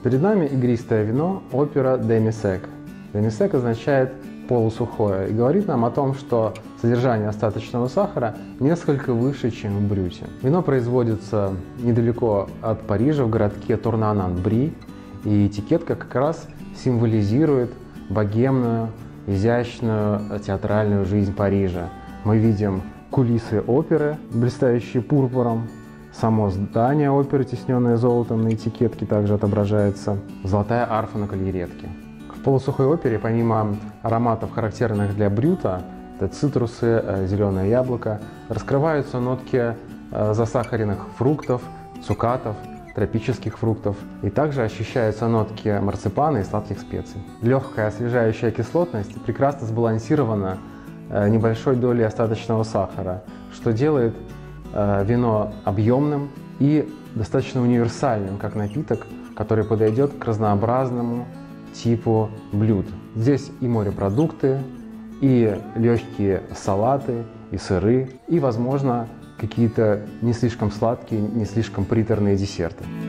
Перед нами игристое вино Opera Demi-Sec. Demi-Sec означает полусухое и говорит нам о том, что содержание остаточного сахара несколько выше, чем в брюте. Вино производится недалеко от Парижа, в городке Турнан-ан-Бри, и этикетка как раз символизирует богемную, изящную театральную жизнь Парижа. Мы видим кулисы оперы, блистающие пурпуром, само здание оперы, тесненное золотом, на этикетке также отображается, золотая арфа на кольеретке. В полусухой опере, помимо ароматов, характерных для брюта, это цитрусы, зеленое яблоко, раскрываются нотки засахаренных фруктов, цукатов, тропических фруктов, и также ощущаются нотки марципана и сладких специй. Легкая освежающая кислотность прекрасно сбалансирована небольшой долей остаточного сахара, что делает вино объемным и достаточно универсальным, как напиток, который подойдет к разнообразному типу блюд. Здесь и морепродукты, и легкие салаты, и сыры, и, возможно, какие-то не слишком сладкие, не слишком приторные десерты.